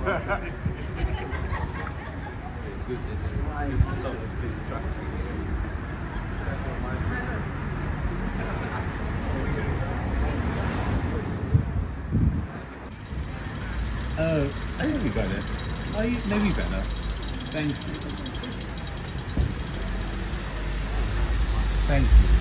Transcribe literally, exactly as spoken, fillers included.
good. It's so distracting. Uh, I think we got it. Oh, you, maybe better. Thank you. Thank you.